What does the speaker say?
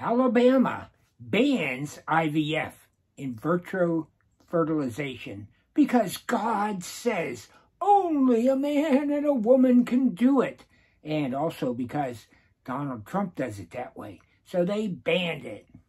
Alabama bans IVF, in vitro fertilization, because God says only a man and a woman can do it. And also because Donald Trump does it that way. So they banned it.